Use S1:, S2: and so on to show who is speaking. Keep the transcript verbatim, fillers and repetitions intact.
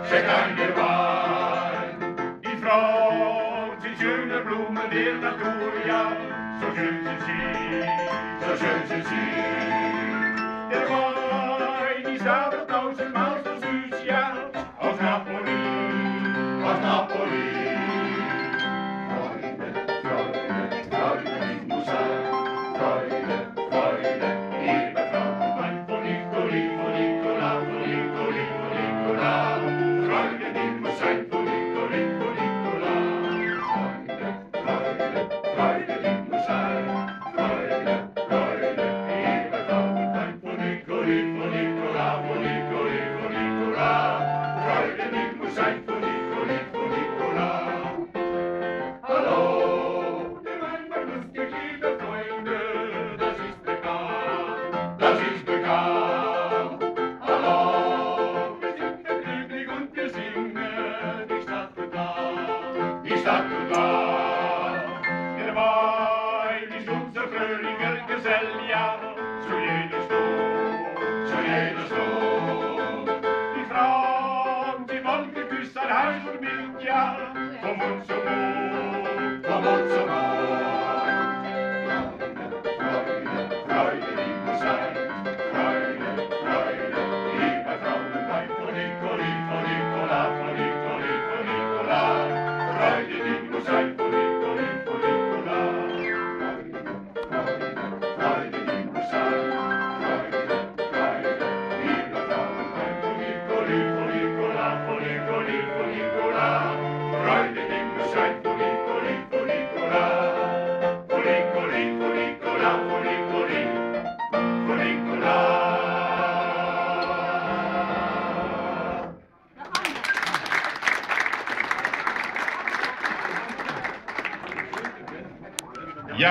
S1: schenkt eine Wein. Die Frau, die schöne Blumen der Natur, ja, so schön sind sie, so schön sind sie. Der Wein ist aber tausendmal so süß, ja, aus Napoli, aus Napoli. Freude, Freude, Freude, ich muss sein. Freude, Freude, liebe Frauenwein von Nicoli, von Nicola, von Nicoli, von Nicola. Freude, die muss sein von Nicoli, von Nicola. Freude, Freude, Freude, die muss sein. Freude, Freude, liebe Frauenwein von Nicoli, von Nicola, von Nicoli, von Nicola. Freude, die muss sein von Nicoli, von Nicola. Hallo, der Wein war lustig, liebe Freunde, das ist bekannt, das ist bekannt. Hallo, wir sind vergnüglich und wir singen die Stadt und Land, die Stadt und Land. Der Wein ist unser fröhlicher Gesell, ja, zu jeder Stunde, zu jeder Stunde. Die Frauen, die wollen geküsst sein, heiß und mild, ja, vom Mund zum Mund, vom Mund zum Mund. Freude, Freude, Freude, die muss sein. Freude, Freude, liebe Frauenwein von Nicoli, von Nicola, von Nicoli, von Nicola. Freude, die muss sein von Nicoli, von Nicola. Freude, Freude, die muss sein. Freude, Freude, liebe Frauenwein von Nicoli, von Nicola, von Nicoli, von Nicola. Freude, die muss sein von Nicoli, von Nicola. Von Nicoli, von Nicola, von Nicoli, von